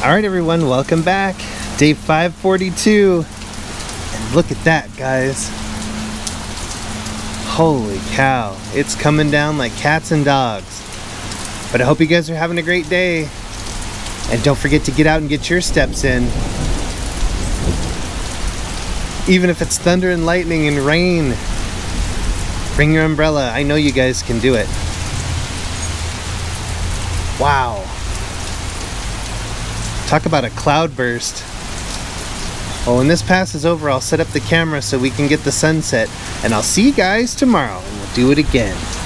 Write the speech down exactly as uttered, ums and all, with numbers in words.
Alright everyone, welcome back. Day five forty-two. And look at that, guys. Holy cow. It's coming down like cats and dogs. But I hope you guys are having a great day. And don't forget to get out and get your steps in. Even if it's thunder and lightning and rain, bring your umbrella. I know you guys can do it. Wow. Talk about a cloud burst. Well, when this passes over, I'll set up the camera so we can get the sunset. And I'll see you guys tomorrow, and we'll do it again.